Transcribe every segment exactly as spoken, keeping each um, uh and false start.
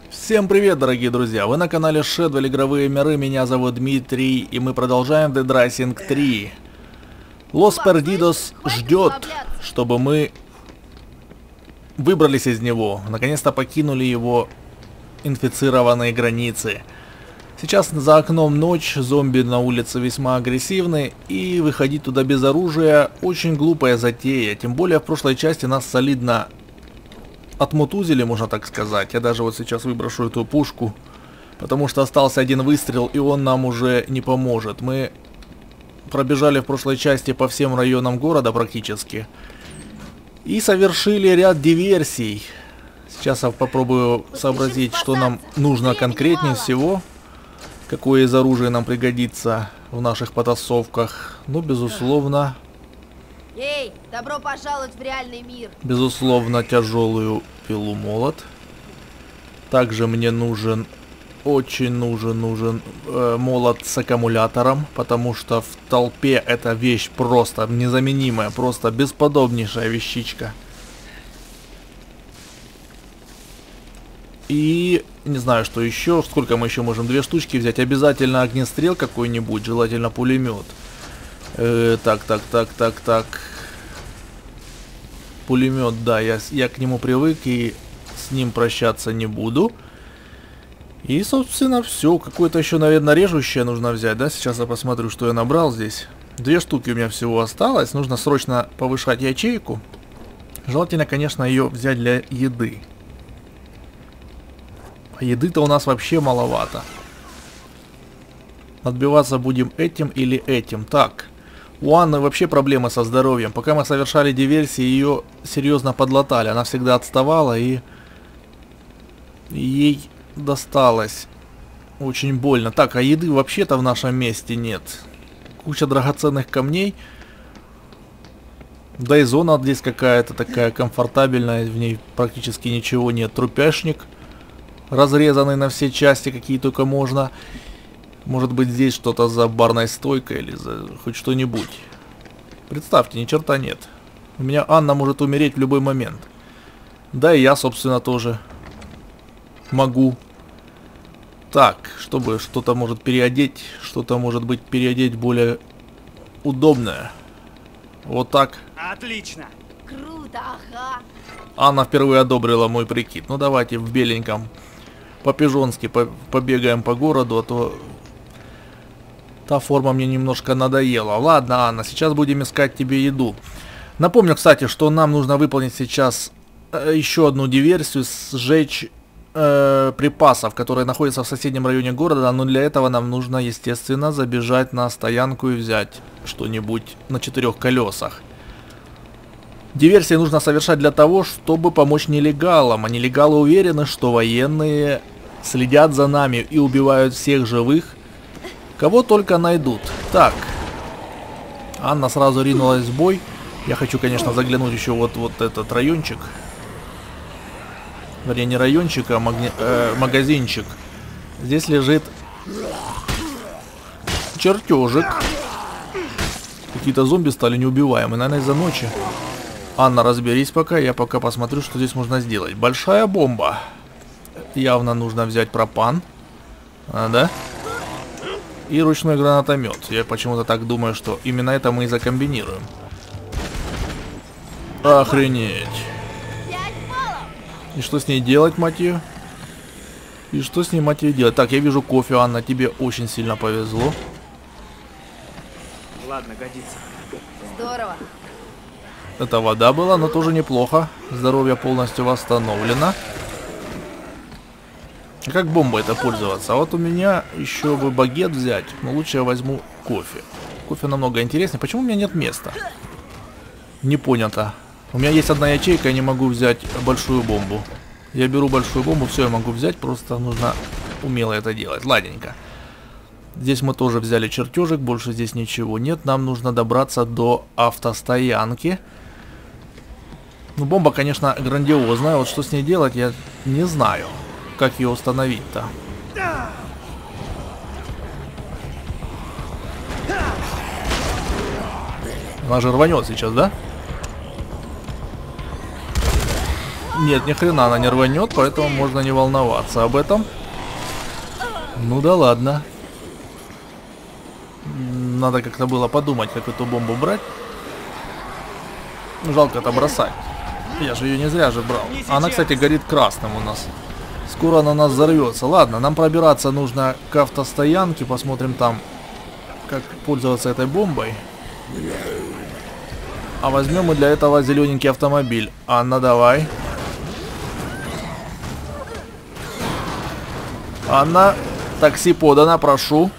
Всем привет, дорогие друзья! Вы на канале Shadow Игровые Миры, меня зовут Дмитрий, и мы продолжаем Dead Rising три. Los Perdidos ждет, чтобы мы выбрались из него, наконец-то покинули его инфицированные границы. Сейчас за окном ночь, зомби на улице весьма агрессивны, и выходить туда без оружия очень глупая затея, тем более в прошлой части нас солидно отмутузили, можно так сказать. Я даже вот сейчас выброшу эту пушку, потому что остался один выстрел, и он нам уже не поможет. Мы пробежали в прошлой части по всем районам города практически и совершили ряд диверсий. Сейчас я попробую сообразить, что нам нужно конкретнее всего, какое из оружия нам пригодится в наших потасовках. Ну, безусловно... Эй, добро пожаловать в реальный мир. Безусловно, тяжелую пилу-молот. Также мне нужен, очень нужен, нужен э, молот с аккумулятором, потому что в толпе эта вещь просто незаменимая, просто бесподобнейшая вещичка. И не знаю, что еще, сколько мы еще можем, две штучки взять. Обязательно огнестрел какой-нибудь, желательно пулемет. Э, так, так, так, так, так. Пулемет, да, я, я к нему привык и с ним прощаться не буду. И, собственно, все. Какое-то еще, наверное, режущее нужно взять, да? Сейчас я посмотрю, что я набрал здесь. Две штуки у меня всего осталось. Нужно срочно повышать ячейку. Желательно, конечно, ее взять для еды. А еды-то у нас вообще маловато. Отбиваться будем этим или этим. Так. У Анны вообще проблемы со здоровьем. Пока мы совершали диверсии, ее серьезно подлатали. Она всегда отставала, и ей досталось очень больно. Так, а еды вообще-то в нашем месте нет. Куча драгоценных камней. Да и зона здесь какая-то такая комфортабельная. В ней практически ничего нет. Трупяшник, разрезанный на все части, какие только можно. Может быть, здесь что-то за барной стойкой или за хоть что-нибудь. Представьте, ни черта нет. У меня Анна может умереть в любой момент. Да и я, собственно, тоже могу. Так, чтобы что-то может переодеть, что-то может быть переодеть более удобное. Вот так. Отлично. Круто, ага. Анна впервые одобрила мой прикид. Ну давайте в беленьком по-пижонски по побегаем по городу, а то... Та форма мне немножко надоела. Ладно, Анна, сейчас будем искать тебе еду. Напомню, кстати, что нам нужно выполнить сейчас э, еще одну диверсию, сжечь э, припасов, которые находятся в соседнем районе города, но для этого нам нужно, естественно, забежать на стоянку и взять что-нибудь на четырех колесах. Диверсии нужно совершать для того, чтобы помочь нелегалам, а нелегалы уверены, что военные следят за нами и убивают всех живых, кого только найдут. Так. Анна сразу ринулась в бой. Я хочу, конечно, заглянуть еще вот, вот этот райончик. Вернее, не райончик, а магни... э, магазинчик. Здесь лежит чертежик. Какие-то зомби стали неубиваемые. Наверное, из-за ночи. Анна, разберись пока. Я пока посмотрю, что здесь можно сделать. Большая бомба. Явно нужно взять пропан. А, да? И ручной гранатомет. Я почему-то так думаю, что именно это мы и закомбинируем. Охренеть. И что с ней делать, мать ее? И что с ней, мать ее, делать? Так, я вижу кофе, Анна, тебе очень сильно повезло. Ладно, годится. Здорово. Это вода была, но тоже неплохо. Здоровье полностью восстановлено. А как бомбой это пользоваться? А вот у меня еще бы багет взять. Но лучше я возьму кофе. Кофе намного интереснее. Почему у меня нет места? Не понято. У меня есть одна ячейка, я не могу взять большую бомбу. Я беру большую бомбу, все я могу взять. Просто нужно умело это делать. Ладненько. Здесь мы тоже взяли чертежик. Больше здесь ничего нет. Нам нужно добраться до автостоянки. Ну, бомба, конечно, грандиозная. Вот что с ней делать, я не знаю. Как ее установить-то? Она же рванет сейчас, да? Нет, ни хрена она не рванет, поэтому можно не волноваться об этом. Ну да ладно. Надо как-то было подумать, как эту бомбу брать. Жалко-то бросать. Я же ее не зря же брал. Она, кстати, горит красным у нас. Скоро она у нас взорвется. Ладно, нам пробираться нужно к автостоянке. Посмотрим там, как пользоваться этой бомбой. А возьмем мы для этого зелененький автомобиль. Анна, давай. Анна, такси подано, прошу.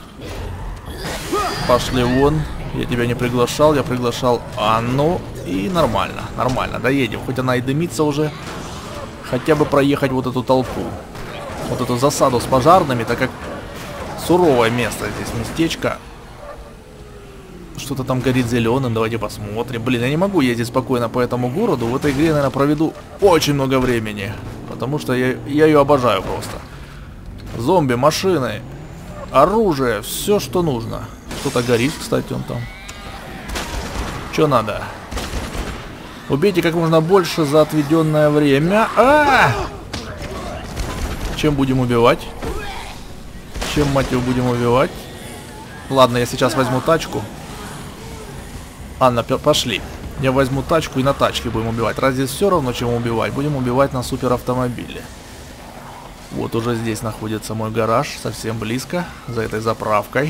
Пошли вон. Я тебя не приглашал, я приглашал Анну. И нормально, нормально, доедем. Хоть она и дымится уже. Хотя бы проехать вот эту толпу. Вот эту засаду с пожарными, так как суровое место здесь, местечко. Что-то там горит зеленым, давайте посмотрим. Блин, я не могу ездить спокойно по этому городу. В этой игре, наверное, проведу очень много времени. Потому что я, я ее обожаю просто. Зомби, машины, оружие, все, что нужно. Что-то горит, кстати, он там. Что надо? Убейте как можно больше за отведенное время. А-а-а! Чем будем убивать? Чем, мать его, будем убивать? Ладно, я сейчас возьму тачку. Анна, пошли. Я возьму тачку и на тачке будем убивать. Раз здесь все равно, чем убивать, будем убивать на суперавтомобиле. Вот уже здесь находится мой гараж, совсем близко, за этой заправкой.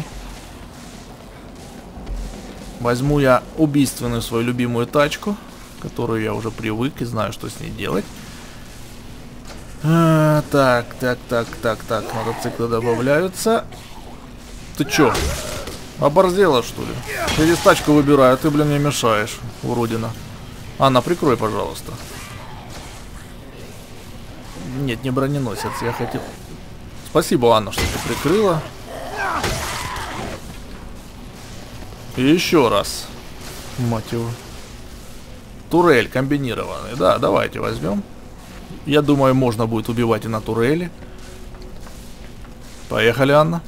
Возьму я убийственную свою любимую тачку, которую я уже привык и знаю, что с ней делать. А, так, так, так, так, так, мотоциклы добавляются. Ты чё? Оборзела, что ли? Я здесь тачку выбираю, а ты, блин, мне мешаешь, уродина. Анна, прикрой, пожалуйста. Нет, не броненосец, я хотел... Спасибо, Анна, что ты прикрыла. И еще раз. Мать его. Турель комбинированный. Да, давайте возьмем. Я думаю, можно будет убивать и на турели. Поехали, Анна.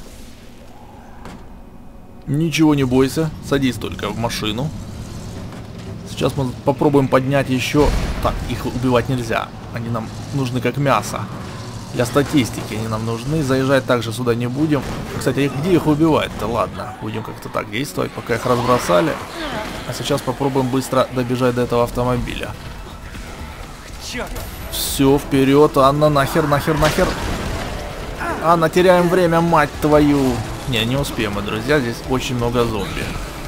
Ничего не бойся, садись только в машину. Сейчас мы попробуем поднять еще... Так, их убивать нельзя. Они нам нужны как мясо. Для статистики они нам нужны. Заезжать также сюда не будем. Кстати, где их убивать-то? Ладно, будем как-то так действовать, пока их разбросали. А сейчас попробуем быстро добежать до этого автомобиля. Все, вперед, Анна, нахер, нахер, нахер. Анна, теряем время, мать твою. Не, не успеем мы, друзья, здесь очень много зомби.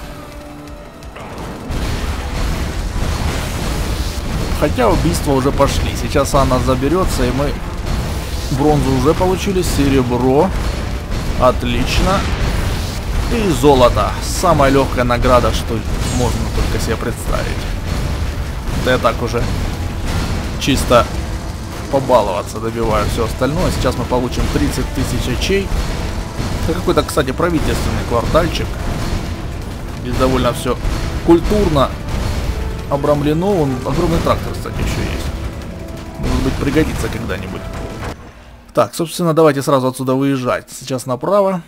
Хотя убийства уже пошли. Сейчас Анна заберется, и мы бронзу уже получили, серебро. Отлично. И золото. Самая легкая награда, что можно только себе представить. Да я так уже чисто побаловаться добиваю все остальное. Сейчас мы получим тридцать тысяч очей. Это какой-то, кстати, правительственный квартальчик. Здесь довольно все культурно обрамлено. Он, огромный трактор, кстати, еще есть. Может быть, пригодится когда-нибудь. Так, собственно, давайте сразу отсюда выезжать. Сейчас направо.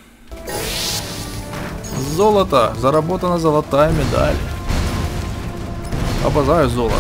Золото. Заработана золотая медаль. Обожаю золото.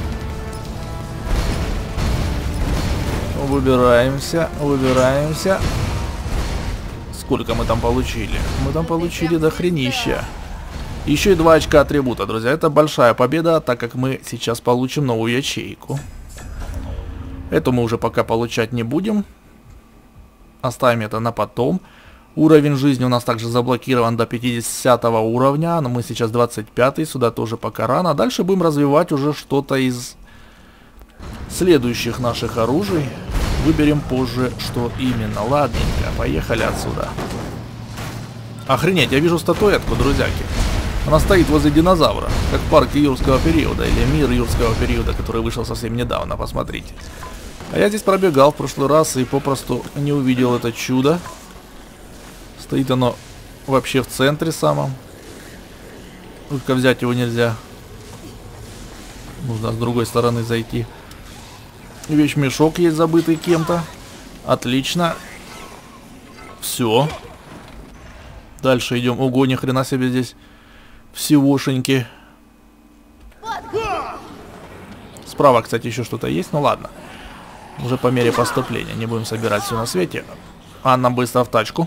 Выбираемся, выбираемся. Сколько мы там получили? Мы там получили до хренища. Еще и два очка атрибута, друзья. Это большая победа, так как мы сейчас получим новую ячейку. Эту мы уже пока получать не будем. Оставим это на потом. Уровень жизни у нас также заблокирован до пятидесятого уровня, но мы сейчас двадцать пятый, сюда тоже пока рано. А дальше будем развивать уже что-то из следующих наших оружий. Выберем позже, что именно. Ладненько, поехали отсюда. Охренеть, я вижу статуэтку, друзьяки. Она стоит возле динозавра, как в парке юрского периода, или мир юрского периода, который вышел совсем недавно, посмотрите. А я здесь пробегал в прошлый раз и попросту не увидел это чудо. Стоит оно вообще в центре самом. Только взять его нельзя. Нужно с другой стороны зайти. Вещмешок есть, забытый кем-то. Отлично. Все. Дальше идем. Ого, ни хрена себе здесь всегошеньки. Справа, кстати, еще что-то есть. Ну ладно. Уже по мере поступления. Не будем собирать все на свете. Анна, быстро в тачку.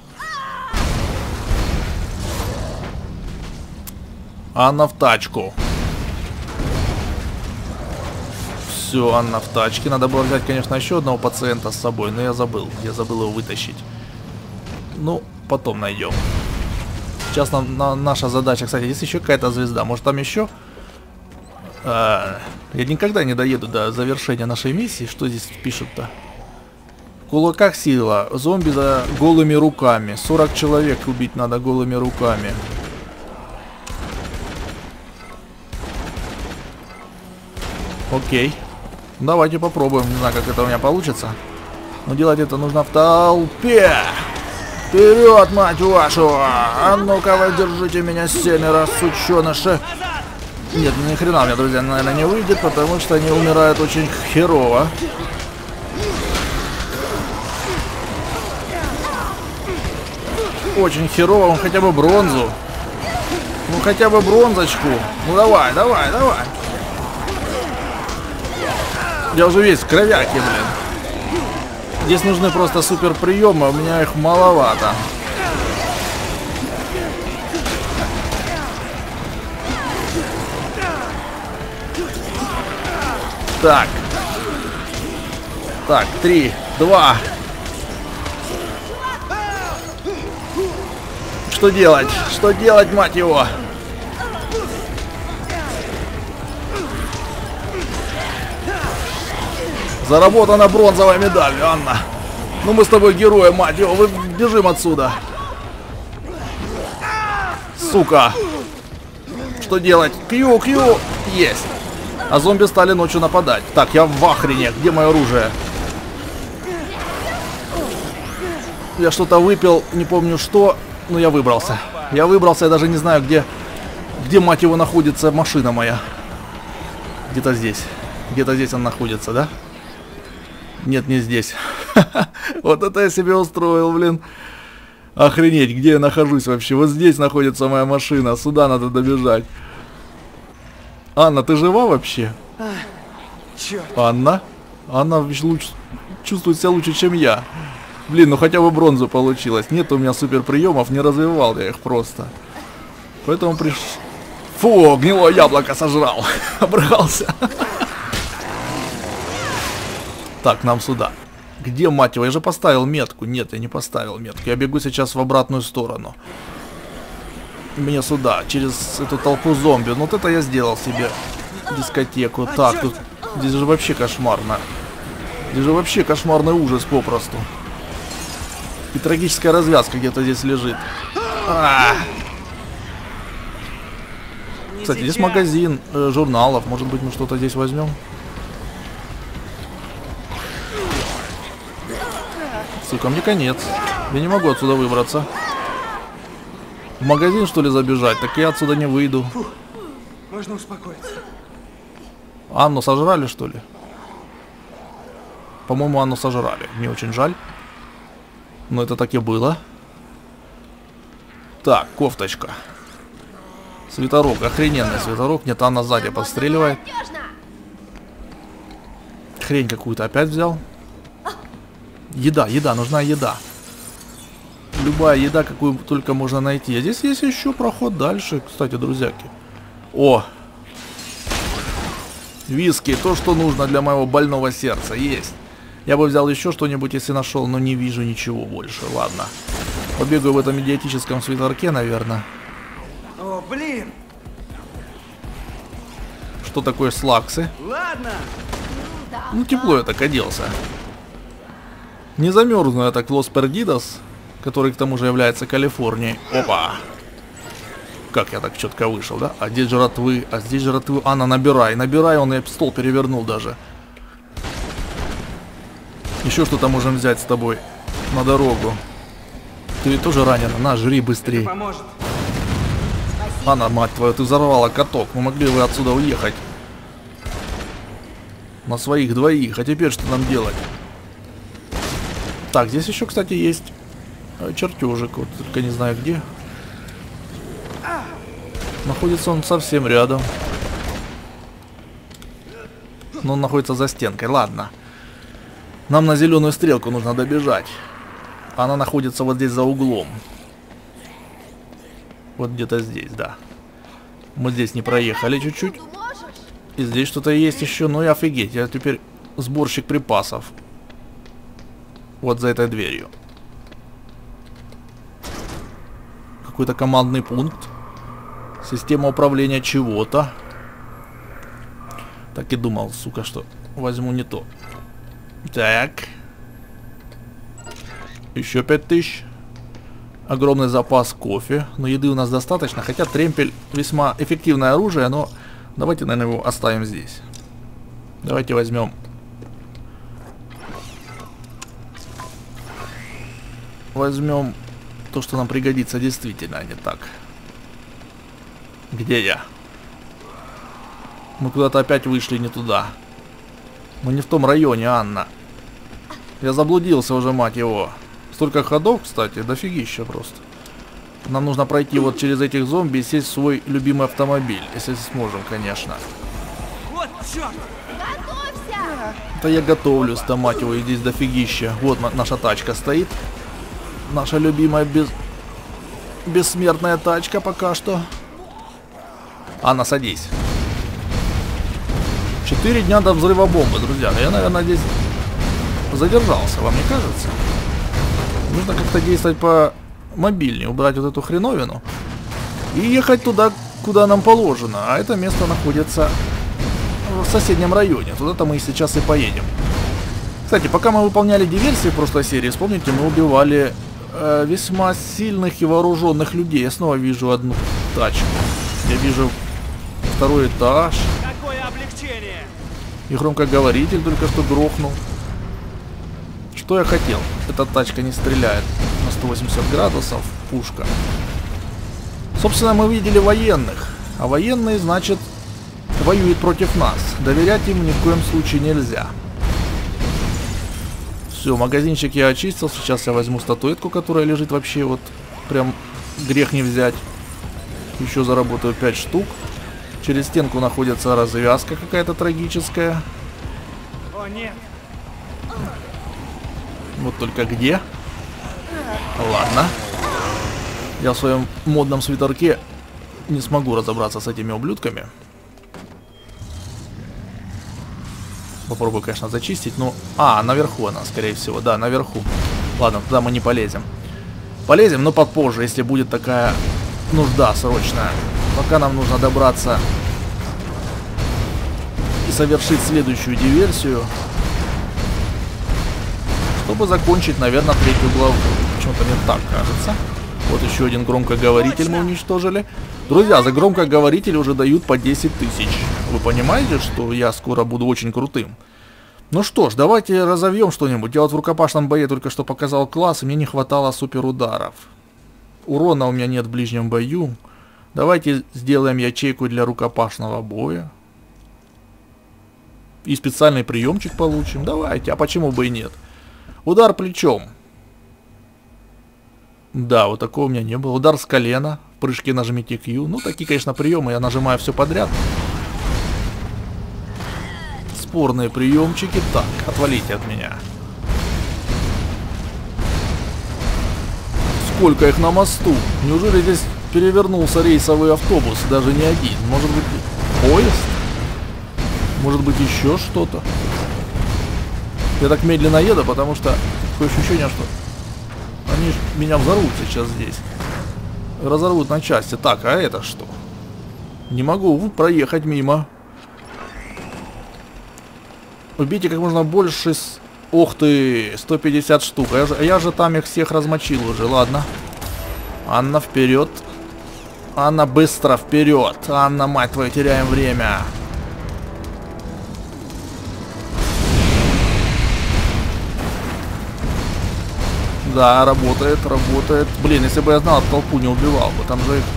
Анна в тачку. Все, Анна в тачке. Надо было взять, конечно, еще одного пациента с собой, но я забыл. Я забыл его вытащить. Ну, потом найдем. Сейчас нам, на, наша задача, кстати, есть еще какая-то звезда. Может, там еще? А, я никогда не доеду до завершения нашей миссии. Что здесь пишут-то? В кулаках сила. Зомби за голыми руками. сорок человек убить надо голыми руками. Окей. Давайте попробуем. Не знаю, как это у меня получится. Но делать это нужно в толпе. Вперед, мать вашу! А ну-ка вы держите меня семеро, сучёныши. Нет, ни хрена у меня, друзья, наверное, не выйдет, потому что они умирают очень херово. Очень херово, он хотя бы бронзу. Ну хотя бы бронзочку. Ну давай, давай, давай. Я уже весь в кровяке, блин. Здесь нужны просто супер приемы, у меня их маловато. Так. Так, три, два. Что делать? Что делать, мать его? Заработана бронзовая медаль, Анна. Ну мы с тобой герои, мать его, вы бежим отсюда. Сука. Что делать? Кью, кью. Есть. А зомби стали ночью нападать. Так, я в ахрене. Где мое оружие? Я что-то выпил, не помню что, но я выбрался. Я выбрался, я даже не знаю, где, где, мать его, находится машина моя. Где-то здесь. Где-то здесь она находится, да? Нет, не здесь. Вот это я себе устроил, блин. Охренеть, где я нахожусь вообще? Вот здесь находится моя машина. Сюда надо добежать. Анна, ты жива вообще? Анна? Анна лучше, чувствует себя лучше, чем я. Блин, ну хотя бы бронзу получилось. Нет у меня супер приемов, не развивал я их просто. Поэтому приш... Фу, гнилое яблоко сожрал. Обрался. Так, нам сюда. Где, мать его? Я же поставил метку. Нет, я не поставил метку. Я бегу сейчас в обратную сторону. Мне сюда, через эту толпу зомби. Ну вот это я сделал себе дискотеку. Так, тут здесь же вообще кошмарно. Здесь же вообще кошмарный ужас попросту. И трагическая развязка где-то здесь лежит. А-а-а. Кстати, здесь магазин э, журналов. Может быть, мы что-то здесь возьмем? Сука, мне конец. Я не могу отсюда выбраться. В магазин, что ли, забежать? Так я отсюда не выйду. Фу, можно успокоиться. Анну сожрали, что ли? По-моему, Анну сожрали. Мне очень жаль. Но это так и было. Так, кофточка. Свитерок, охрененный свитерок. Нет, Анна сзади подстреливает. Хрень какую-то опять взял. Еда, еда, нужна еда. Любая еда, какую только можно найти. А здесь есть еще проход дальше, кстати, друзьяки. О! Виски, то, что нужно для моего больного сердца, есть. Я бы взял еще что-нибудь, если нашел, но не вижу ничего больше. Ладно. Побегаю в этом идиотическом свитерке, наверное. О, блин! Что такое слаксы? Ладно! Ну, тепло я так оделся. Не замерзну я так в Лос-Пердидос, который к тому же является Калифорнией. Опа! Как я так четко вышел, да? А здесь жратвы, а здесь жратвы. Анна, набирай, набирай, он и стол перевернул даже. Еще что-то можем взять с тобой на дорогу. Ты тоже ранена, на, жри быстрее. Поможет. Анна, мать твою, ты взорвала каток. Мы могли бы отсюда уехать. На своих двоих. А теперь что нам делать? Так, здесь еще, кстати, есть чертежик. Вот только не знаю где. Находится он совсем рядом. но он находится за стенкой. Ладно. Нам на зеленую стрелку нужно добежать. Она находится вот здесь за углом. Вот где-то здесь, да. Мы здесь не проехали чуть-чуть. И здесь что-то есть еще. Ну и офигеть, я теперь сборщик припасов. Вот за этой дверью. Какой-то командный пункт. Система управления чего-то. Так и думал, сука, что возьму не то. Так. Еще пять тысяч. Огромный запас кофе. Но еды у нас достаточно. Хотя тремпель весьма эффективное оружие, но давайте, наверное, его оставим здесь. Давайте возьмем. Возьмем то, что нам пригодится действительно, а не так. Где я? Мы куда-то опять вышли не туда. Мы не в том районе, Анна. Я заблудился уже, мать его. Столько ходов, кстати, дофигища просто. Нам нужно пройти вот через этих зомби и сесть в свой любимый автомобиль. Если сможем, конечно. Вот черт! Готовься! Да я готовлюсь-то, мать его, и здесь дофигища. Вот наша тачка стоит. Наша любимая без... бессмертная тачка пока что. Анна, садись. Четыре дня до взрыва бомбы, друзья. Я, наверное, здесь задержался, вам не кажется? Нужно как-то действовать по мобильнее, убрать вот эту хреновину и ехать туда, куда нам положено. А это место находится в соседнем районе. Туда-то мы сейчас и поедем. Кстати, пока мы выполняли диверсии в прошлой серии, вспомните, мы убивали э, весьма сильных и вооруженных людей. Я снова вижу одну тачку. Я вижу второй этаж. Какое облегчение! И громкоговоритель только что грохнул. Что я хотел? Эта тачка не стреляет на сто восемьдесят градусов. Пушка. Собственно, мы видели военных. А военные, значит, воюют против нас. Доверять им ни в коем случае нельзя. Все, магазинчик я очистил. Сейчас я возьму статуэтку, которая лежит вообще вот прям грех не взять. Еще заработаю пять штук. Через стенку находится развязка какая-то трагическая. О, нет! Вот только где? Ладно. Я в своем модном свитерке не смогу разобраться с этими ублюдками. Попробую, конечно, зачистить, но... А, наверху она, скорее всего. Да, наверху. Ладно, туда мы не полезем. Полезем, но попозже, если будет такая нужда срочная. Пока нам нужно добраться и совершить следующую диверсию, чтобы закончить, наверное, третью главу. Почему-то мне так кажется. Вот еще один громкоговоритель мы уничтожили. Друзья, за громкоговоритель уже дают по десять тысяч. Вы понимаете, что я скоро буду очень крутым? Ну что ж, давайте разовьем что-нибудь. Я вот в рукопашном бою только что показал класс, и мне не хватало суперударов. Урона у меня нет в ближнем бою. Давайте сделаем ячейку для рукопашного боя. И специальный приемчик получим. Давайте, а почему бы и нет? Удар плечом. Да, вот такого у меня не было. Удар с колена. В прыжке нажмите Q. Ну, такие, конечно, приемы. Я нажимаю все подряд. Спорные приемчики. Так, отвалите от меня. Сколько их на мосту? Неужели здесь перевернулся рейсовый автобус? Даже не один. Может быть, поезд? Может быть, еще что-то? Я так медленно еду, потому что такое ощущение, что они меня взорвут сейчас здесь. Разорвут на части. Так, а это что? Не могу проехать мимо. Убейте как можно больше... С... Ух ты, сто пятьдесят штук. Я же, я же там их всех размочил уже, ладно. Анна, вперед. Анна, быстро вперед. Анна, мать твою, теряем время. Да, работает, работает. Блин, если бы я знал, толпу не убивал бы. Там же их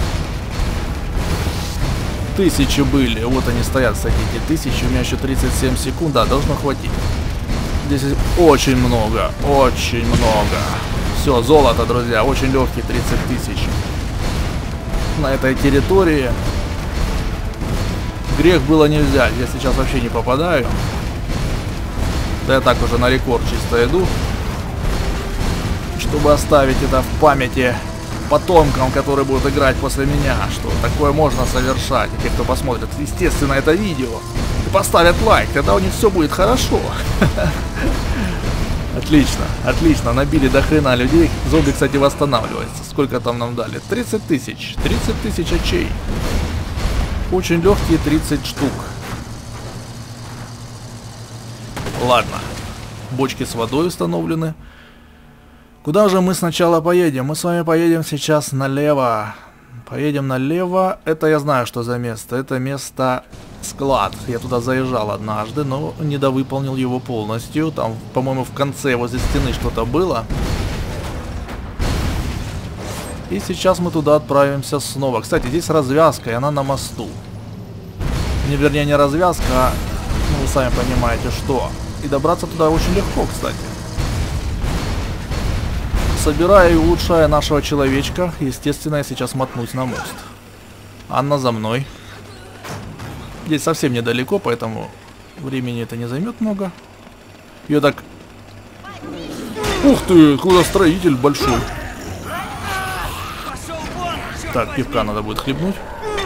тысячи были. Вот они стоят, кстати, эти тысячи. У меня еще тридцать семь секунд. Да, должно хватить. Здесь очень много, очень много. Все, золото, друзья. Очень легкий, тридцать тысяч. На этой территории. Грех было не взять. Я сейчас вообще не попадаю. Да я так уже на рекорд чисто иду. Чтобы оставить это в памяти потомкам, которые будут играть после меня. Что такое можно совершать. И те, кто посмотрит, естественно, это видео. И поставят лайк. Тогда у них все будет хорошо. Отлично, отлично. Набили до хрена людей. Зомби, кстати, восстанавливается. Сколько там нам дали? тридцать тысяч. тридцать тысяч очей. Очень легкие тридцать штук. Ладно. Бочки с водой установлены. Куда же мы сначала поедем? Мы с вами поедем сейчас налево. Поедем налево. Это я знаю, что за место. Это место склад. Я туда заезжал однажды, но недовыполнил его полностью. Там, по-моему, в конце возле стены что-то было. И сейчас мы туда отправимся снова. Кстати, здесь развязка, и она на мосту. Не, вернее, не развязка, а, ну, вы сами понимаете, что. И добраться туда очень легко, кстати. Собирая и улучшая нашего человечка, естественно, я сейчас мотнусь на мост. Анна за мной. Здесь совсем недалеко, поэтому времени это не займет много. Ее так... Ух ты, куда строитель большой. Так, пивка надо будет хлебнуть.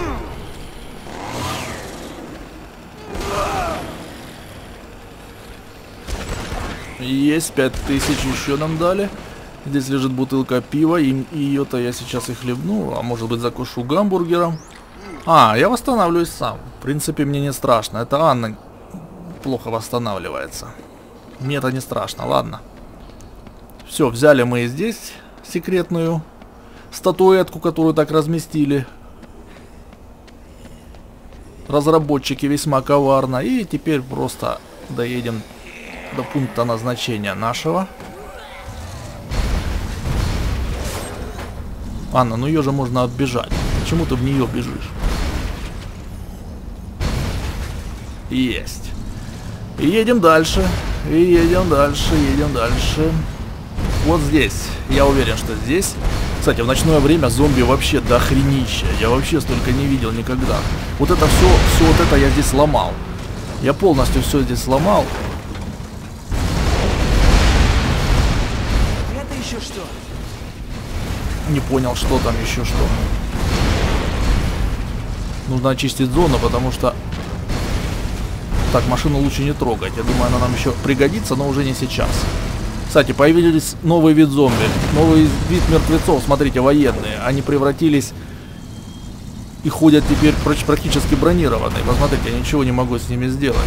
Есть, пять тысяч еще нам дали. Здесь лежит бутылка пива, и ее-то я сейчас и хлебну, а может быть закушу гамбургером. А, я восстанавливаюсь сам. В принципе, мне не страшно. Это Анна плохо восстанавливается. Мне это не страшно, ладно. Все, взяли мы и здесь секретную статуэтку, которую так разместили разработчики весьма коварно. И теперь просто доедем до пункта назначения нашего. Анна, ну ее же можно оббежать. Почему ты в нее бежишь? Есть. И едем дальше. И едем дальше, едем дальше. Вот здесь. Я уверен, что здесь. Кстати, в ночное время зомби вообще дохренища. Я вообще столько не видел никогда. Вот это все, все вот это я здесь сломал. Я полностью все здесь сломал. Это еще что? Не понял, что там еще что. Нужно очистить зону, потому что... Так, машину лучше не трогать. Я думаю, она нам еще пригодится, но уже не сейчас. Кстати, появились новый вид зомби. Новый вид мертвецов, смотрите, военные. Они превратились и ходят теперь практически бронированные. Посмотрите, я ничего не могу с ними сделать.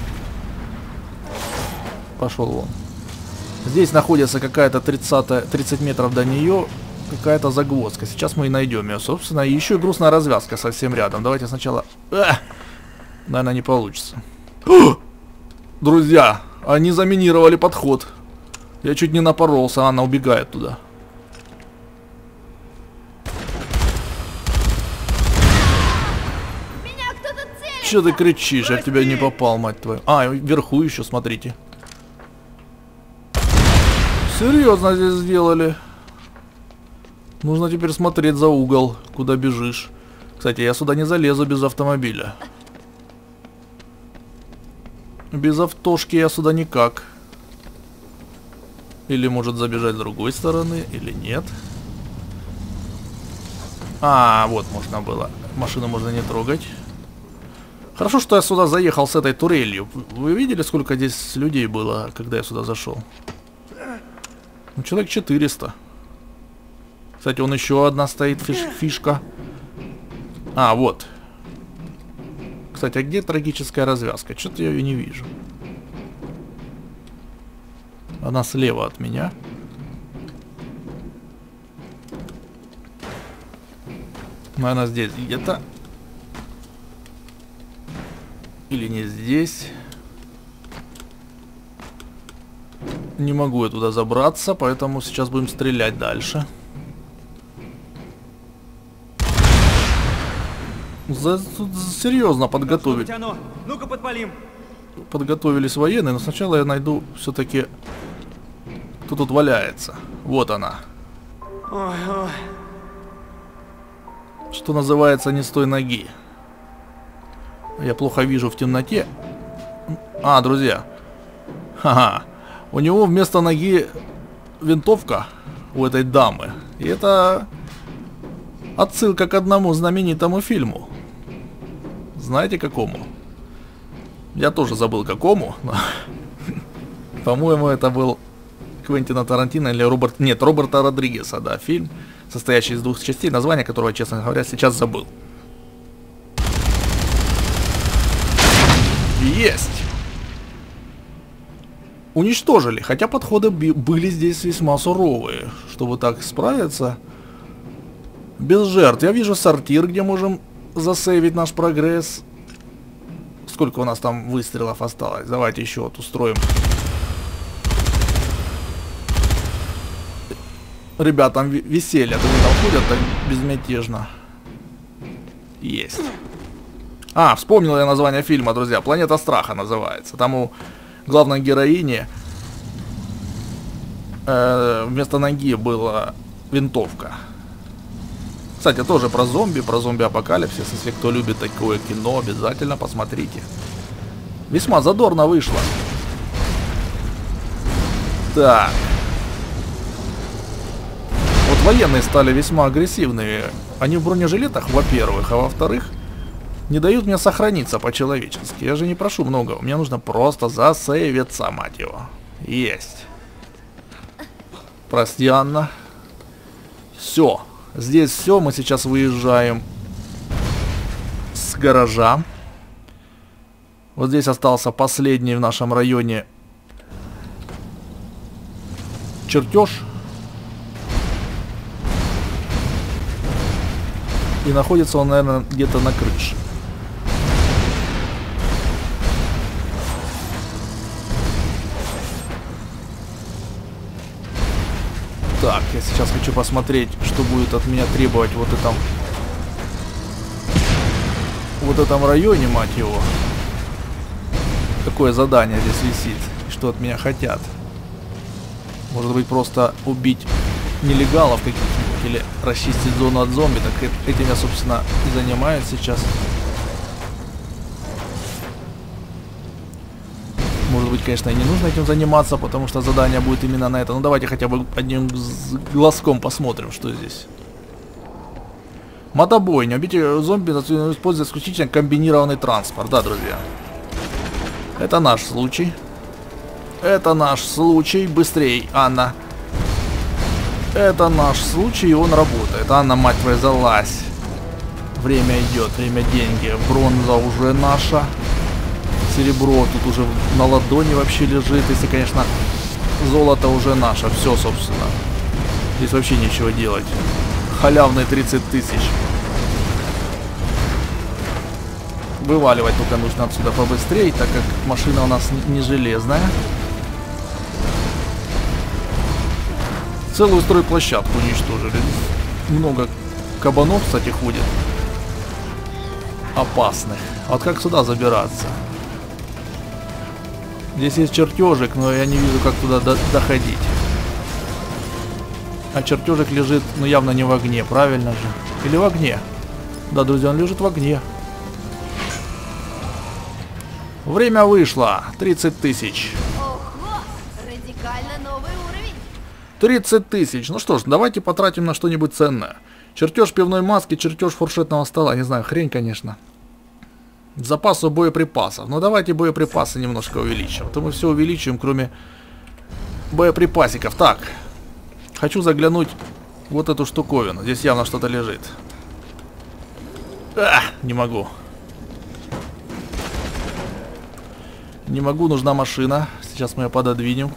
Пошел вон. Здесь находится какая-то тридцать метров до нее. Какая-то загвоздка. Сейчас мы и найдем ее, собственно. И еще и грустная развязка совсем рядом. Давайте сначала... Эх! Наверное, не получится. Друзья, они заминировали подход. Я чуть не напоролся, она убегает туда. Меня кто-то целится! Че ты кричишь? Я в тебя не попал, мать твою. А, вверху еще, смотрите. Серьезно здесь сделали. Нужно теперь смотреть за угол, куда бежишь. Кстати, я сюда не залезу без автомобиля. Без автошки я сюда никак. Или может забежать с другой стороны, или нет. А, вот можно было. Машину можно не трогать. Хорошо, что я сюда заехал с этой турелью. Вы видели, сколько здесь людей было, когда я сюда зашел? Ну, человек четыреста. Кстати, вон еще одна стоит фиш фишка. А, вот. Кстати, а где трагическая развязка? Что-то я ее не вижу. Она слева от меня. Наверное, здесь где-то. Или не здесь. Не могу я туда забраться, поэтому сейчас будем стрелять дальше. За, тут серьезно подготовить. Ну-ка подпалим. Подготовились военные, но сначала я найду все-таки, кто тут валяется. Вот она. Ой, ой. Что называется, не с той ноги. Я плохо вижу в темноте. А, друзья. Ха-ха. У него вместо ноги винтовка у этой дамы. И это отсылка к одному знаменитому фильму. Знаете какому? Я тоже забыл какому. По-моему, это был Квентина Тарантино или Роберт... Нет, Роберта Родригеса, да, фильм, состоящий из двух частей, название которого, честно говоря, сейчас забыл. Есть! Уничтожили, хотя подходы были здесь весьма суровые. Чтобы так справиться без жертв. Я вижу сортир, где можем засейвить наш прогресс. Сколько у нас там выстрелов осталось? Давайте еще вот устроим. Ребятам веселье, они там ходят так безмятежно. Есть. А, вспомнил я название фильма, друзья. «Планета страха» называется. Там у главной героини э, вместо ноги была винтовка. Кстати, тоже про зомби, про зомби-апокалипсис. Если кто любит такое кино, обязательно посмотрите. Весьма задорно вышло. Так. Вот военные стали весьма агрессивные. Они в бронежилетах, во-первых, а во-вторых, не дают мне сохраниться по-человечески. Я же не прошу много. Мне нужно просто засейвиться, мать его. Есть. Прости, Анна. Все. Здесь все. Мы сейчас выезжаем с гаража. Вот здесь остался последний в нашем районе чертеж. И находится он, наверное, где-то на крыше. Так, я сейчас хочу посмотреть, что будет от меня требовать вот этом вот этом районе, мать его. Какое задание здесь висит, и что от меня хотят. Может быть, просто убить нелегалов каких-нибудь или расчистить зону от зомби. Так этим я, собственно, и занимаюсь сейчас. Может быть, конечно, и не нужно этим заниматься, потому что задание будет именно на это. Ну, давайте хотя бы одним глазком посмотрим, что здесь. Мотобойня. Убить зомби используя исключительно комбинированный транспорт. Да, друзья. Это наш случай. Это наш случай. Быстрей, Анна. Это наш случай, и он работает. Анна, мать твою, залазь. Время идет, время деньги. Бронза уже наша. Серебро тут уже на ладони вообще лежит. Если, конечно, золото уже наше. Все, собственно. Здесь вообще нечего делать. Халявные тридцать тысяч. Вываливать только нужно отсюда побыстрее, так как машина у нас не железная. Целую стройплощадку уничтожили. Много кабанов, кстати, ходит. Опасных. А вот как сюда забираться? Здесь есть чертежик, но я не вижу, как туда до доходить. А чертежик лежит, ну, явно не в огне, правильно же? Или в огне? Да, друзья, он лежит в огне. Время вышло. тридцать тысяч. Ого! Радикально новый уровень. тридцать тысяч. Ну что ж, давайте потратим на что-нибудь ценное. Чертеж пивной маски, чертеж фуршетного стола. Не знаю, хрень, конечно. Запасу боеприпасов. Но давайте боеприпасы немножко увеличим. А то мы все увеличиваем, кроме боеприпасиков. Так. Хочу заглянуть в вот эту штуковину. Здесь явно что-то лежит. А, не могу. Не могу, нужна машина. Сейчас мы ее пододвинем.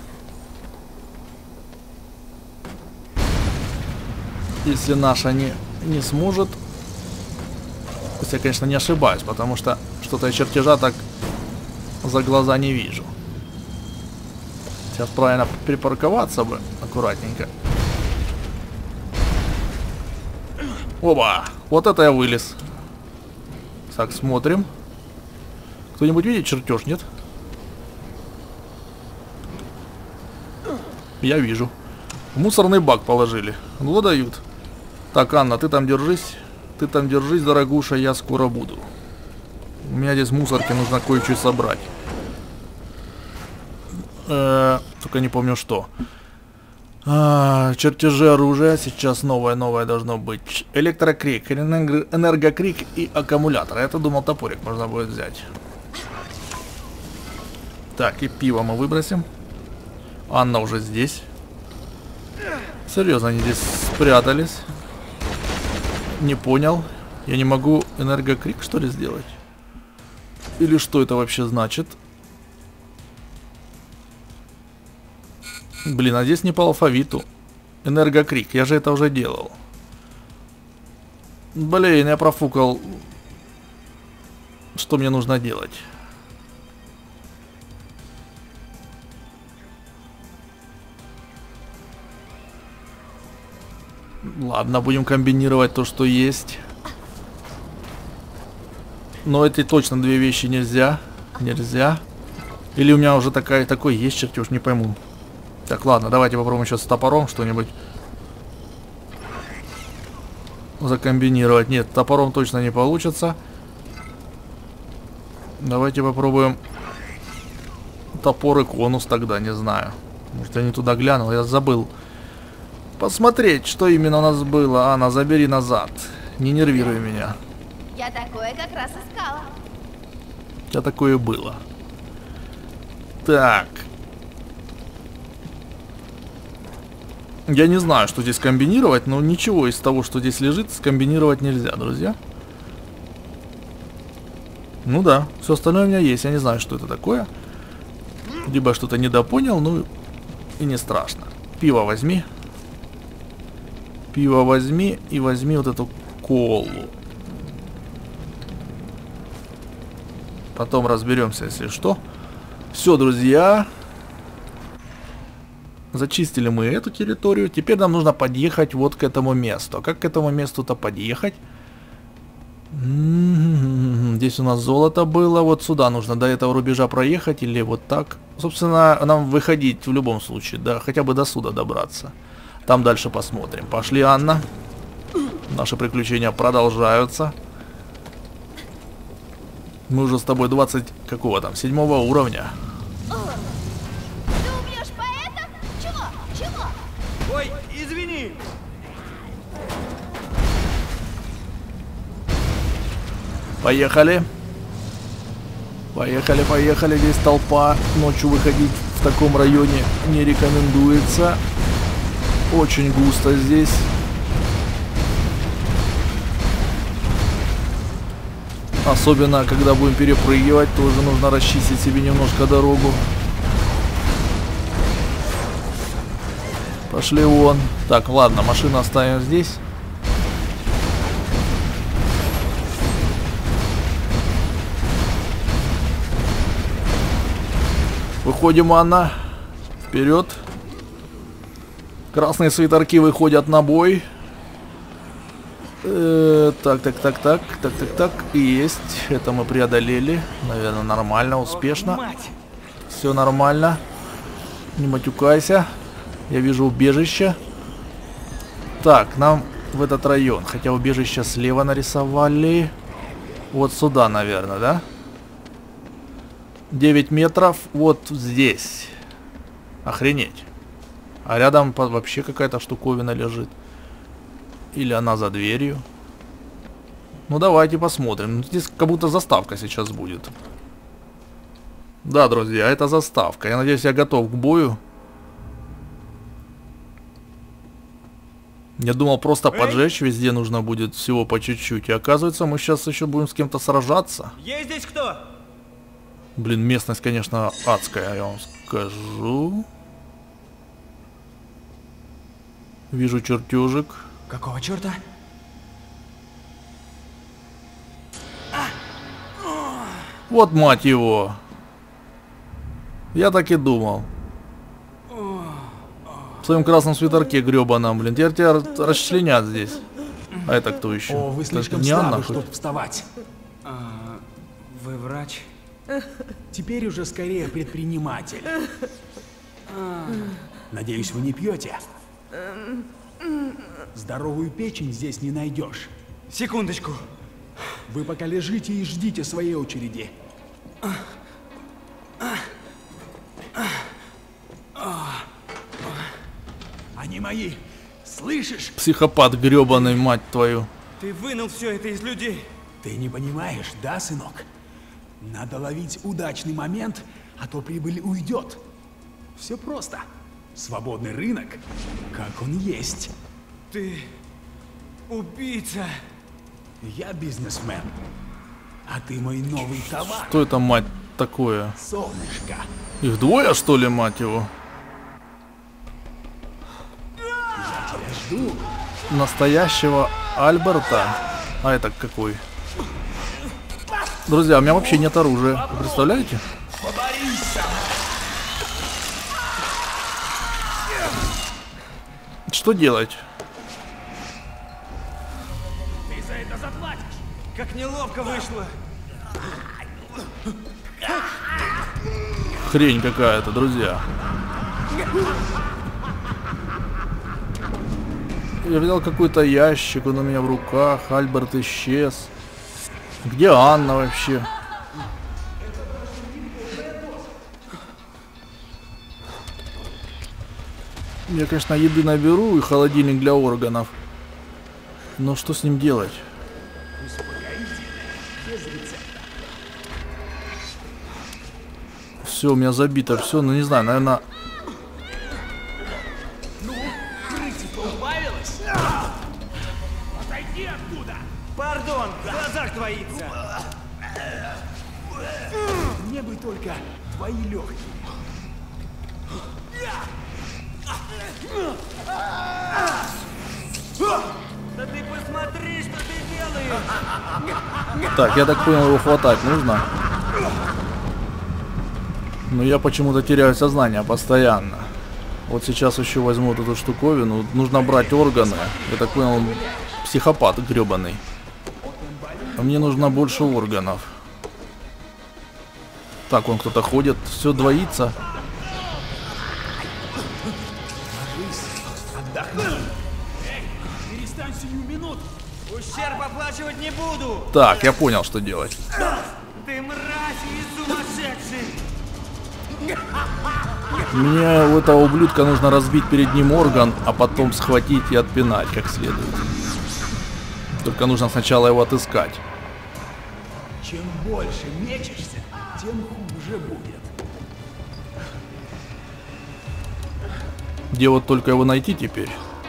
Если наша не, не сможет. Если я, конечно, не ошибаюсь, потому что что-то я чертежа так за глаза не вижу. Сейчас правильно припарковаться бы аккуратненько. Оба! Вот это я вылез. Так, смотрим. Кто-нибудь видит чертеж, нет? Я вижу. В мусорный бак положили. Ну, дают. Так, Анна, ты там держись. Ты там держись, дорогуша, я скоро буду. У меня здесь мусорки, нужно кое-что собрать. Э-э, только не помню что. А, чертежи оружия. Сейчас новое, новое должно быть. Электрокрик, энерго энергокрик и аккумулятор. Я-то думал, топорик можно будет взять. Так, и пиво мы выбросим. Анна уже здесь. Серьезно, они здесь спрятались. Не понял. Я не могу энергокрик, что ли, сделать? Или что это вообще значит? Блин, а здесь не по алфавиту. Энергокрик, я же это уже делал. Блин, я профукал. Что мне нужно делать? Ладно, будем комбинировать то, что есть. Но эти точно две вещи нельзя. Нельзя. Или у меня уже такая, такой есть чертеж, не пойму. Так, ладно, давайте попробуем сейчас с топором что-нибудь закомбинировать. Нет, топором точно не получится. Давайте попробуем топор и конус тогда, не знаю. Может, я не туда глянул, я забыл посмотреть, что именно у нас было. Анна, забери назад. Не нервируй меня. Я такое как раз искала. У тебя такое было. Так. Я не знаю, что здесь комбинировать, но ничего из того, что здесь лежит, скомбинировать нельзя, друзья. Ну да, все остальное у меня есть. Я не знаю, что это такое. Либо что-то недопонял, ну и не страшно. Пиво возьми. Пиво возьми и возьми вот эту колу. Потом разберемся, если что. Все, друзья. Зачистили мы эту территорию. Теперь нам нужно подъехать вот к этому месту. А как к этому месту-то подъехать? М-м-м-м. Здесь у нас золото было. Вот сюда нужно до этого рубежа проехать. Или вот так. Собственно, нам выходить в любом случае. Да, хотя бы до сюда добраться. Там дальше посмотрим. Пошли, Анна. Наши приключения продолжаются. Мы уже с тобой двадцать какого там? Седьмого уровня. Ой, извини! Поехали. Поехали, поехали. Здесь толпа. Ночью выходить в таком районе не рекомендуется. Очень густо здесь. Особенно, когда будем перепрыгивать, тоже нужно расчистить себе немножко дорогу. Пошли вон. Так, ладно, машину оставим здесь. Выходим, Анна. Вперед. Красные свитерки выходят на бой. Э, так, так, так, так, так, так, так. Есть. Это мы преодолели. Наверное, нормально, успешно. Все нормально. Не матюкайся. Я вижу убежище. Так, нам в этот район. Хотя убежище слева нарисовали. Вот сюда, наверное, да? девять метров. Вот здесь. Охренеть. А рядом вообще какая-то штуковина лежит. Или она за дверью. Ну давайте посмотрим. Здесь как будто заставка сейчас будет. Да, друзья, это заставка. Я надеюсь, я готов к бою. Я думал, просто Эй! поджечь везде нужно будет всего по чуть-чуть. И оказывается, мы сейчас еще будем с кем-то сражаться. Есть здесь кто? Блин, местность, конечно, адская, я вам скажу. Вижу чертежик. Какого черта? Вот мать его. Я так и думал. В своем красном свитерке гребаном, блин. Теперь тебя расчленят здесь. А это кто еще? О, вы слишком старый, чтобы вставать. А, вы врач? Теперь уже скорее предприниматель. А, надеюсь, вы не пьете? Здоровую печень здесь не найдешь. Секундочку. Вы пока лежите и ждите своей очереди. Они мои. Слышишь? Психопат гребаный, мать твою. Ты вынул все это из людей. Ты не понимаешь, да, сынок? Надо ловить удачный момент, а то прибыль уйдет. Все просто. Свободный рынок, как он есть. Ты убийца. Я бизнесмен, а ты мой новый товар. Что это, мать, такое? Солнышко. Их двое, что ли, мать его? Я тебя жду. Настоящего Альберта. А это какой? Друзья, у меня вообще нет оружия. Вы представляете? Что делать? Ты за это заплатишь. Как неловко вышло. Хрень какая-то, друзья. Я видел какой-то ящик, он у меня в руках. Альберт исчез. Где Анна вообще? Я, конечно, еды наберу и холодильник для органов. Но что с ним делать? Все, у меня забито все, ну не знаю, наверное... Отойди оттуда. Пардон, в глазах двоится. Мне бы только твои легкие. Да ты посмотри, что ты делаешь. Так, я так понял, его хватать нужно. Но я почему-то теряю сознание постоянно. Вот сейчас еще возьму вот эту штуковину. Нужно брать органы. Я так понял, он психопат гребаный. А мне нужно больше органов. Так, он кто-то ходит. Все двоится. Перестань сию минуту. Ущерб оплачивать не буду. Так, я понял, что делать. Ты мразь и сумасшедший. Мне у этого ублюдка нужно разбить перед ним орган, а потом схватить и отпинать как следует. Только нужно сначала его отыскать. Чем больше мечешься, тем хуже будет. Где вот только его найти теперь?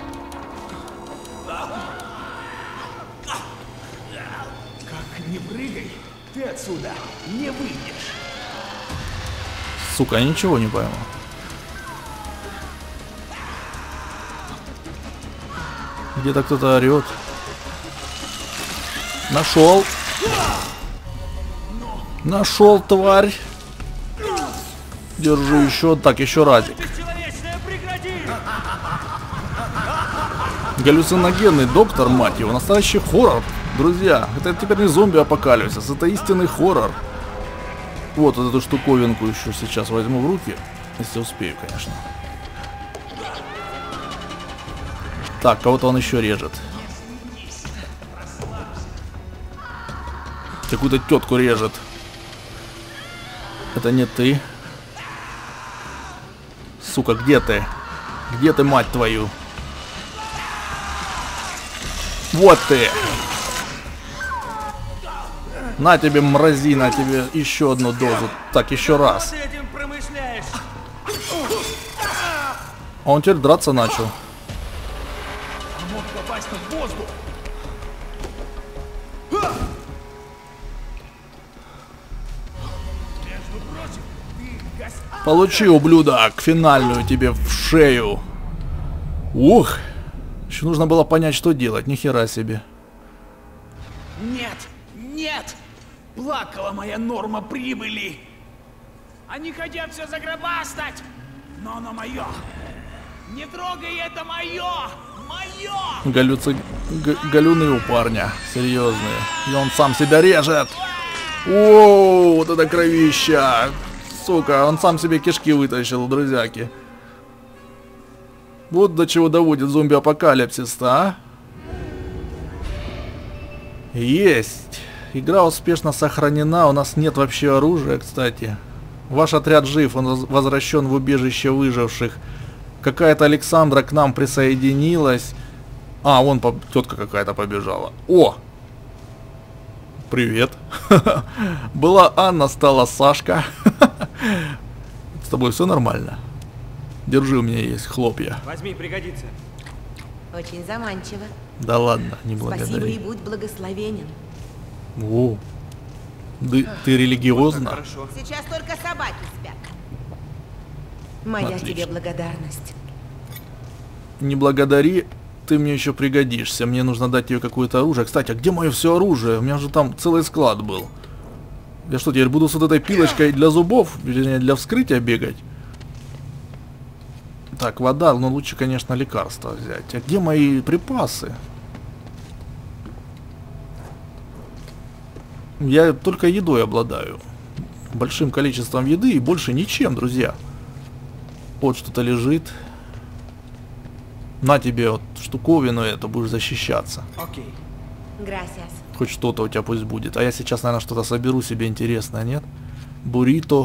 Как не прыгай, ты отсюда не выйдешь. Сука, я ничего не пойму. Где-то кто-то орет. Нашел. Нашел, тварь. Держу еще. Так, еще разик. Бесчеловечное, прекрати. Галлюциногенный доктор, мать его. Настоящий хоррор. Друзья, это теперь не зомби-апокалипсис. Это истинный хоррор. Вот, вот эту штуковинку еще сейчас возьму в руки. Если успею, конечно. Так, кого-то он еще режет. Какую-то тетку режет. Это не ты. Сука, где ты? Где ты, мать твою? Вот ты! На тебе, мрази, на тебе еще одну дозу. Так, еще раз. Ты этим промышляешь. А он теперь драться начал. А мог попасть в воздух. Между прочим, ты гость. Получи, ублюдок, финальную тебе в шею. Ух. Еще нужно было понять, что делать. Ни хера себе. Нет, нет! Плакала моя норма прибыли! Они хотят все загробастать! Но оно мое! Не трогай, это мое! Мое! Галюци... г- галюны у парня. Серьезные. И он сам себя режет. Оу, вот это кровища. Сука, он сам себе кишки вытащил, друзьяки. Вот до чего доводит зомби-апокалипсис-то, а? Есть. Игра успешно сохранена. У нас нет вообще оружия, кстати. Ваш отряд жив. Он возвращен в убежище выживших. Какая-то Александра к нам присоединилась. А, вон по... тетка какая-то побежала. О! Привет. Была Анна, стала Сашка. С тобой все нормально? Держи, у меня есть хлопья. Возьми, пригодится. Очень заманчиво. Да ладно, не Спасибо и благодари. будь благословенен. О, ты, ты религиозна? Хорошо. Сейчас только собаки спят. Моя Отлично. тебе благодарность. Не благодари, ты мне еще пригодишься. Мне нужно дать тебе какое-то оружие. Кстати, а где мое все оружие? У меня же там целый склад был. Я что, теперь буду с вот этой пилочкой для зубов, вернее, для вскрытия бегать? Так, вода, но лучше, конечно, лекарства взять. А где мои припасы? Я только едой обладаю. Большим количеством еды и больше ничем, друзья. Вот что-то лежит. На тебе вот штуковину эту, будешь защищаться. Окей. Грасиас. Хоть что-то у тебя пусть будет. А я сейчас, наверное, что-то соберу себе интересное, нет? Буррито.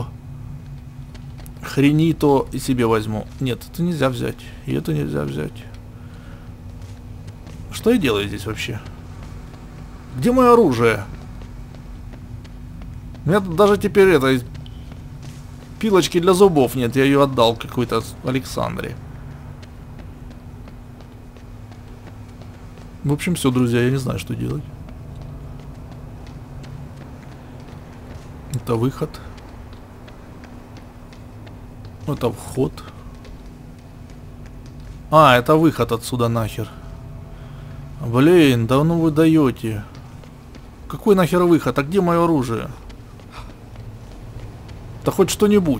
Хренито и себе возьму. Нет, это нельзя взять. И это нельзя взять. Что я делаю здесь вообще? Где мое оружие? У меня тут даже теперь это... пилочки для зубов нет. Я ее отдал какой-то Александре. В общем, все, друзья, я не знаю, что делать. Это выход. Это вход. А, это выход отсюда нахер. Блин, да ну вы даете. Какой нахер выход? А где мое оружие? Да хоть что-нибудь.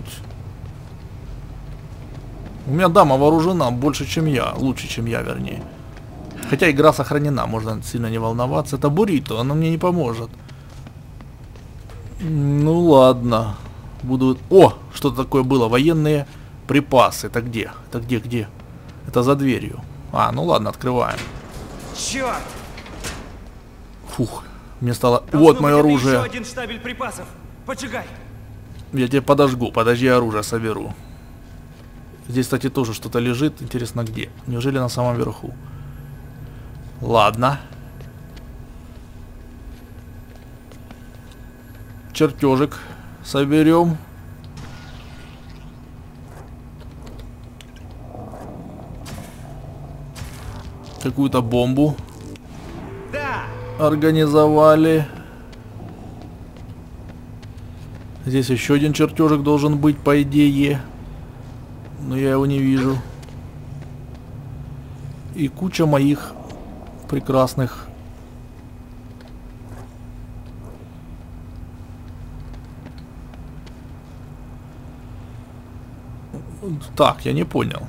У меня дама вооружена больше, чем я. Лучше, чем я, вернее. Хотя игра сохранена, можно сильно не волноваться. Это буррито, оно мне не поможет. Ну ладно. Буду... О, что-то такое было. Военные припасы. Это где? Это где, где? Это за дверью. А, ну ладно, открываем. Черт! Фух, мне стало... Должно Вот быть, мое это оружие. еще один штабель припасов. Поджигай. Я тебе подожгу, подожди, оружие соберу. Здесь, кстати, тоже что-то лежит. Интересно, где? Неужели на самом верху? Ладно. Чертежик соберем. Какую-то бомбу Да. организовали. Здесь еще один чертежик должен быть, по идее. Но я его не вижу. И куча моих прекрасных... Так, я не понял.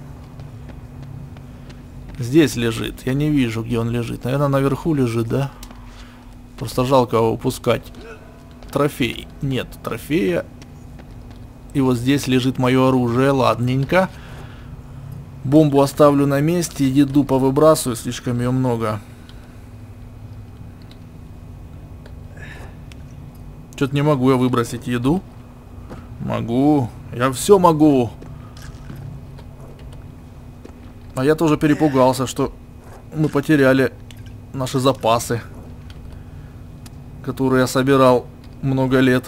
Здесь лежит. Я не вижу, где он лежит. Наверное, наверху лежит, да? Просто жалко его упускать. Трофей. Нет трофея. И вот здесь лежит мое оружие. Ладненько. Бомбу оставлю на месте. Еду повыбрасываю. Слишком ее много. Что-то не могу я выбросить еду. Могу. Я все могу. А я тоже перепугался, что мы потеряли наши запасы, которые я собирал много лет.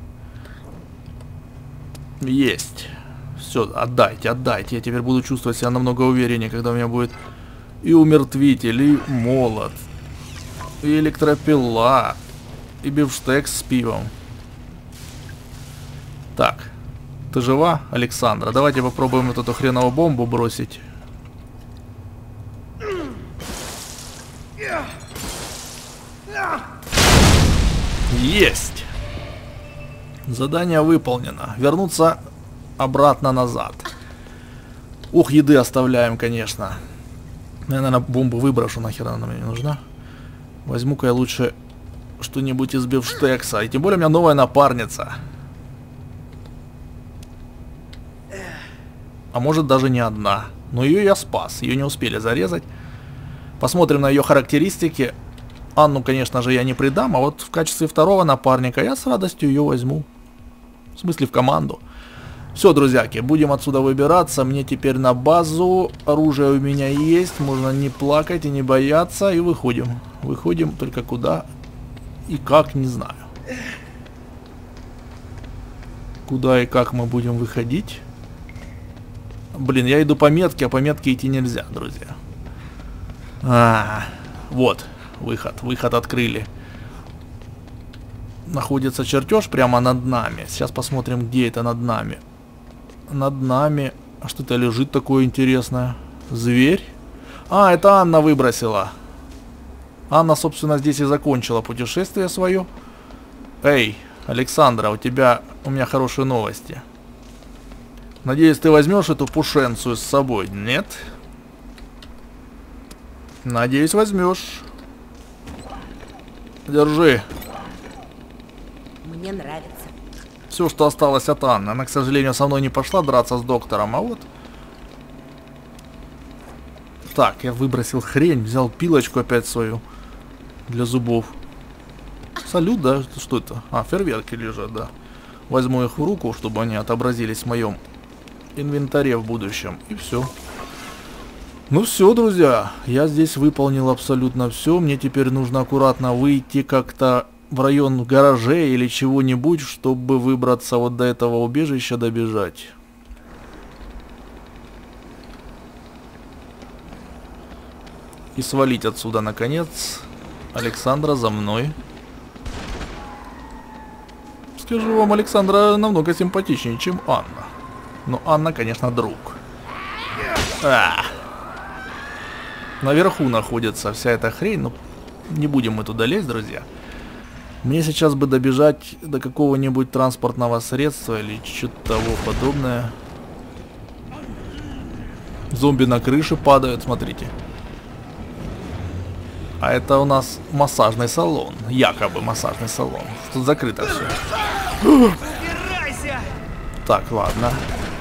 Есть. Все, отдайте, отдайте. Я теперь буду чувствовать себя намного увереннее, когда у меня будет и умертвитель, и молот, и электропила, и бифштекс с пивом. Так, ты жива, Александра? Давайте попробуем вот эту хреновую бомбу бросить. Есть! Задание выполнено. Вернуться обратно назад. Ух, еды оставляем, конечно. Я, наверное, бомбу выброшу, нахер она мне не нужна. Возьму-ка я лучше что-нибудь из бифштекса. И тем более у меня новая напарница. А может даже не одна. Но ее я спас. Ее не успели зарезать. Посмотрим на ее характеристики. Анну, конечно же, я не предам, а вот в качестве второго напарника я с радостью ее возьму. В смысле, в команду. Все, друзьяки, будем отсюда выбираться. Мне теперь на базу. Оружие у меня есть. Можно не плакать и не бояться. И выходим. Выходим, только куда и как, не знаю. Куда и как мы будем выходить? Блин, я иду по метке, а по метке идти нельзя, друзья. А, вот, выход. Выход открыли. Находится чертеж прямо над нами. Сейчас посмотрим, где это над нами. Над нами. А что это лежит такое интересное? Зверь? А, это Анна выбросила. Анна, собственно, здесь и закончила путешествие свое. Эй, Александра, у тебя... У меня хорошие новости. Надеюсь, ты возьмешь эту пушенцию с собой? Нет? Надеюсь, возьмешь. Держи. Мне нравится. Все, что осталось от Анны. Она, к сожалению, со мной не пошла драться с доктором, а вот... Так, я выбросил хрень, взял пилочку опять свою для зубов. Салют, да? Что это? А, фейерверки лежат, да. Возьму их в руку, чтобы они отобразились в моем инвентаре в будущем. И все. Ну все, друзья. Я здесь выполнил абсолютно все. Мне теперь нужно аккуратно выйти как-то в район гаражей или чего-нибудь, чтобы выбраться вот до этого убежища, добежать. И свалить отсюда, наконец. Александра, за мной. Скажу вам, Александра намного симпатичнее, чем Анна. Но Анна, конечно, друг. А! Наверху находится вся эта хрень, но не будем мы туда лезть, друзья. Мне сейчас бы добежать до какого-нибудь транспортного средства или что-то того подобное. Зомби на крыше падают, смотрите. А это у нас массажный салон. Якобы массажный салон. Тут закрыто все. Убирайся! Так, ладно.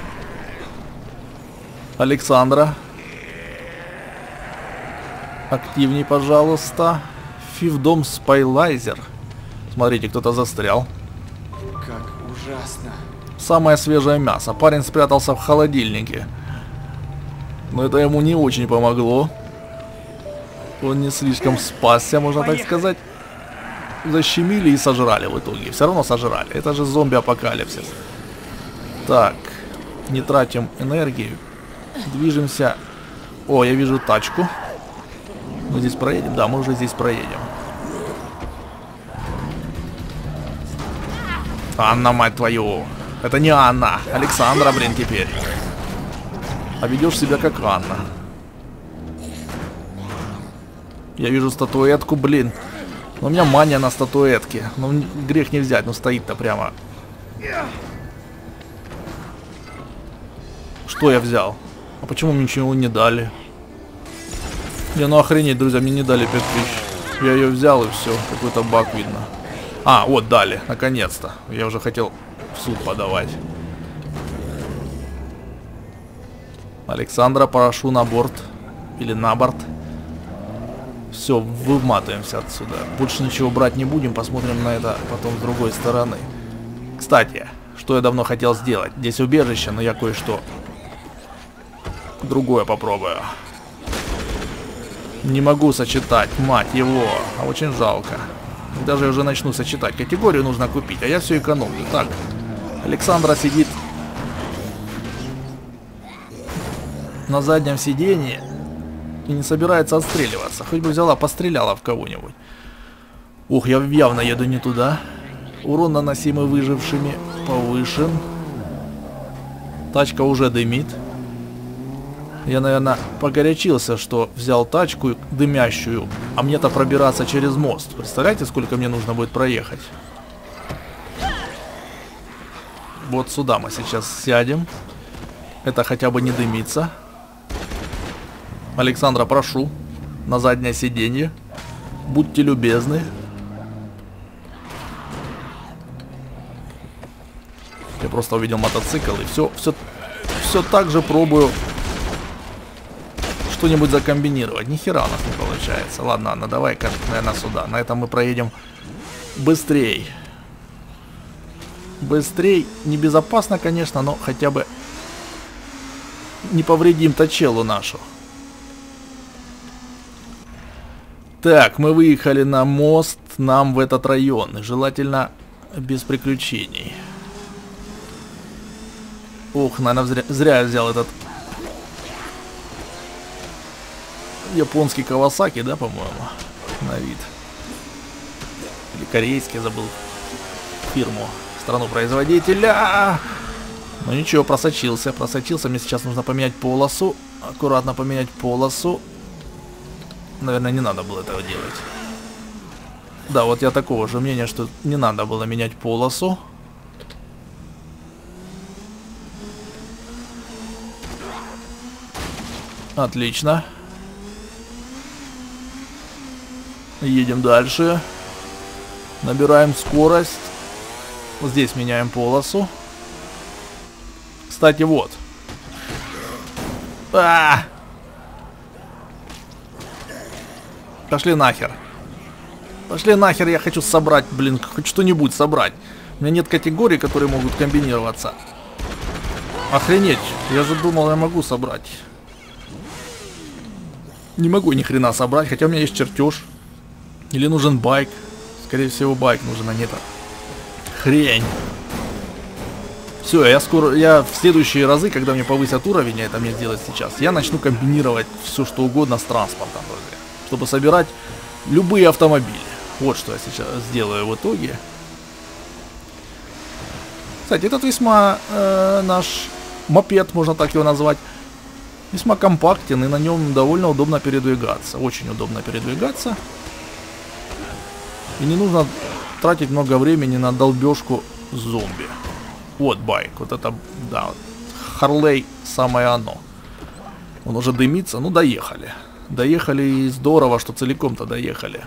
Александра. Активней, пожалуйста. Фивдом Спайлайзер. Смотрите, кто-то застрял. Как ужасно. Самое свежее мясо. Парень спрятался в холодильнике. Но это ему не очень помогло. Он не слишком спасся, можно так сказать. Защемили и сожрали в итоге. Все равно сожрали. Это же зомби-апокалипсис. Так. Не тратим энергию. Движемся. О, я вижу тачку. Мы здесь проедем? Да, мы уже здесь проедем. Анна, мать твою. Это не Анна. Александра, блин, теперь. А ведешь себя как Анна. Я вижу статуэтку, блин. Но у меня мания на статуэтке. Ну, грех не взять, но стоит-то прямо. Что я взял? А почему мне ничего не дали? Не, ну охренеть, друзья, мне не дали пять тысяч. Я ее взял и все. Какой-то баг видно. А, вот дали, наконец-то. Я уже хотел в суд подавать. Александра, прошу на борт. Или на борт. Все, выматываемся отсюда. Больше ничего брать не будем, посмотрим на это потом с другой стороны. Кстати, что я давно хотел сделать. Здесь убежище, но я кое-что другое попробую. Не могу сочетать, мать его. А очень жалко. Даже я уже начну сочетать. Категорию нужно купить, а я все экономлю. Так, Александра сидит на заднем сиденье и не собирается отстреливаться. Хоть бы взяла, постреляла в кого-нибудь. Ух, я явно еду не туда. Урон, наносимый выжившими, повышен. Тачка уже дымит. Я, наверное, погорячился, что взял тачку дымящую, а мне-то пробираться через мост. Представляете, сколько мне нужно будет проехать? Вот сюда мы сейчас сядем. Это хотя бы не дымится. Александра, прошу, на заднее сиденье. Будьте любезны. Я просто увидел мотоцикл и все, все, все так же пробую что-нибудь закомбинировать. Ни хера у нас не получается. Ладно, Анна, давай-ка, наверное, сюда. На этом мы проедем быстрее. Быстрее. Небезопасно, конечно, но хотя бы не повредим точелу нашу. Так, мы выехали на мост. Нам в этот район. И желательно без приключений. Ух, наверное, зря, зря я взял этот японский Кавасаки, да, по-моему, на вид. Или корейский, забыл фирму, страну производителя. Ну ничего, просочился, просочился. Мне сейчас нужно поменять полосу. Аккуратно поменять полосу. Наверное, не надо было этого делать. Да, вот я такого же мнения, что не надо было менять полосу. Отлично. Едем дальше. Набираем скорость. Здесь меняем полосу. Кстати, вот. А! Пошли нахер. Пошли нахер, я хочу собрать, блин, хоть что-нибудь собрать. У меня нет категорий, которые могут комбинироваться. Охренеть, я же думал, я могу собрать. Не могу ни хрена собрать, хотя у меня есть чертеж. Или нужен байк. Скорее всего, байк нужен, а не так. Хрень. Все, я скоро, я в следующие разы, когда мне повысят уровень, это мне сделать сейчас, я начну комбинировать все, что угодно с транспортом, друзья, чтобы собирать любые автомобили. Вот что я сейчас сделаю в итоге. Кстати, этот весьма э, наш мопед, можно так его назвать, весьма компактен, и на нем довольно удобно передвигаться. Очень удобно передвигаться. И не нужно тратить много времени на долбежку зомби. Вот байк, вот это, да, Харлей самое оно. Он уже дымится, ну доехали. Доехали, и здорово, что целиком-то доехали.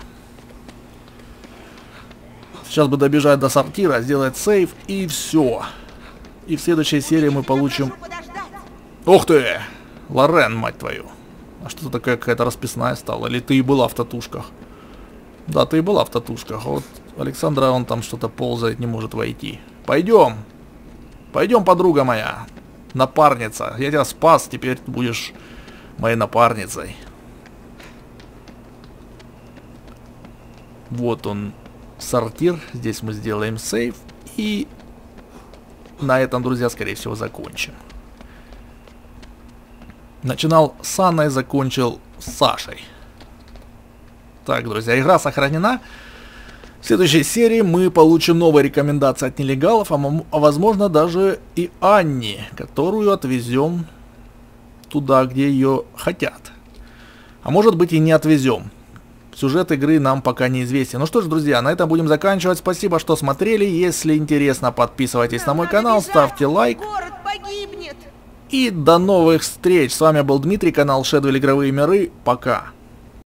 Сейчас бы добежать до сортира, сделать сейв, и все. И в следующей серии мы получим... Ух ты! Лорен, мать твою. А что-то такая какая-то расписная стала. Или ты и была в татушках? Да, ты и была в татушках. Вот Александра, он там что-то ползает, не может войти. Пойдем. Пойдем, подруга моя. Напарница. Я тебя спас, теперь ты будешь моей напарницей. Вот он, сортир. Здесь мы сделаем сейв. И на этом, друзья, скорее всего, закончим. Начинал с Анной, закончил с Сашей. Так, друзья, игра сохранена. В следующей серии мы получим новые рекомендации от нелегалов, а, а возможно даже и Анни, которую отвезем туда, где ее хотят. А может быть и не отвезем. Сюжет игры нам пока неизвестен. Ну что ж, друзья, на этом будем заканчивать. Спасибо, что смотрели. Если интересно, подписывайтесь на мой канал, ставьте лайк. Город погибнет. И до новых встреч. С вами был Дмитрий, канал Shadow Игровые Миры. Пока.